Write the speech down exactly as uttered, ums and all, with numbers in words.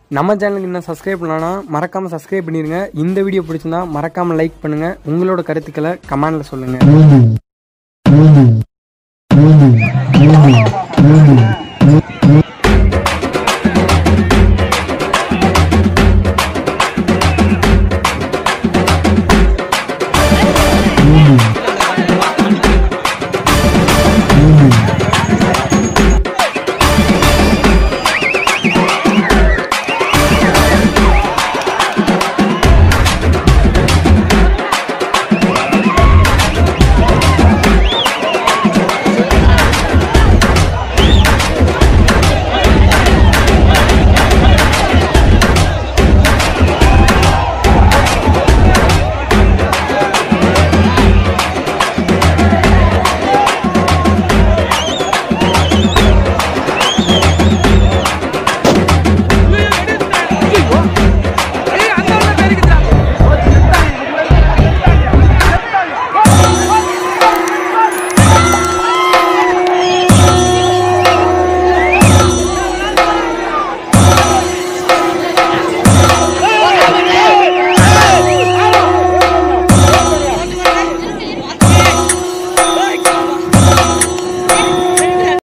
நம்ம சேனலுக்கு இன்னும் சப்ஸ்கிரைப் பண்ணலனா மறக்காமல் சப்ஸ்கிரைப் பண்ணிடுங்க. இந்த வீடியோ பிடிச்சிருந்தா மறக்காமல் லைக் பண்ணுங்கள். உங்களோட கருத்துக்களை கமெண்டில் சொல்லுங்கள்.